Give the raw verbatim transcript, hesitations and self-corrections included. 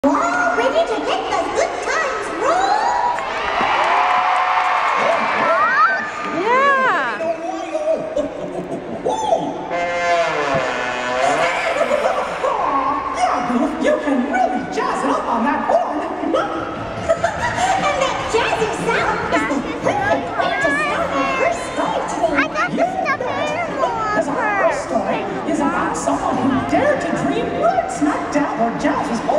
Wow, ready to get the good times roll? Yeah. Yeah, Goof, you can really jazz it up on that horn. And that jazzy sound is the perfect way to start our first story today. I got the stuffed animal Because our first story is about someone who dared to dream right smack dab where jazz was